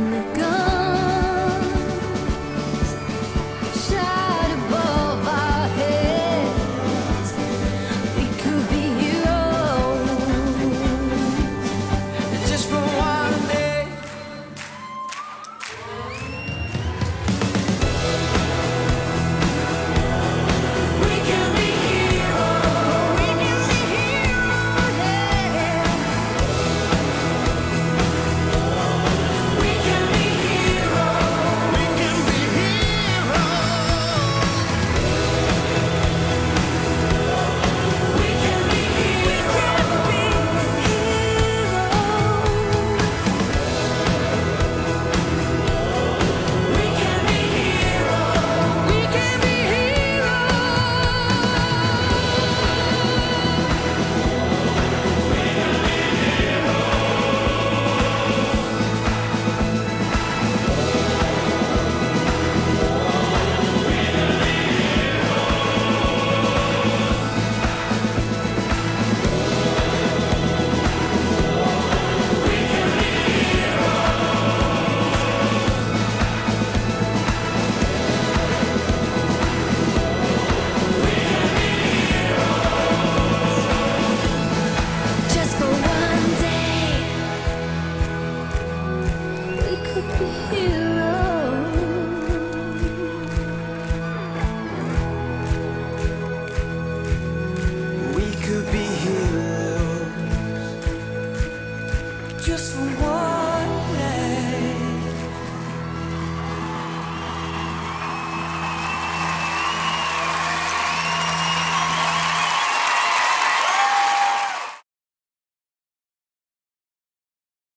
when the guns shot above our heads. We could be heroes just for one day. We can be heroes. We can be heroes, yeah. We can be heroes. We can be heroes. We can be heroes. We can be just for one day. We could be heroes.